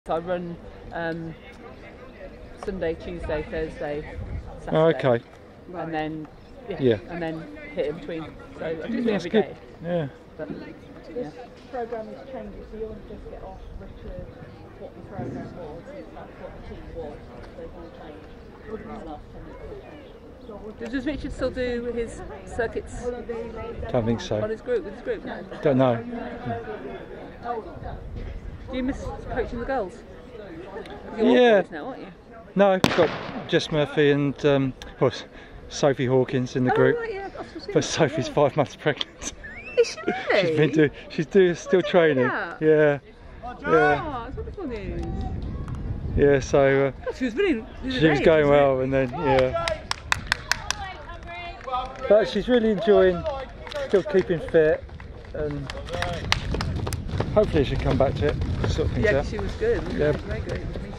I run Sunday, Tuesday, Thursday, Saturday. Oh, okay. And then and then hit in between. So I do it every good. day. Yeah. But, This programme is changing, so you'll just get off Richard what the programme was, that's what the team was, so it will change. Wouldn't be the last 10 minutes will change. does Richard still do his circuits Don't think so. on his group, with his group? No. Don't know. Do you miss coaching the girls? You're Yeah. boys now, aren't you? No, got Jess Murphy and Sophie Hawkins in the group. Oh, right, yeah, I've seen But that, Sophie's 5 months pregnant. Is she really? Still training. that? Yeah. Oh, that's wonderful news. Yeah. So She was really. she was going well, and then But she's really enjoying, still keeping fit, and hopefully she'll come back to it. Sort things Yeah, out. she was good. Yeah. Very good.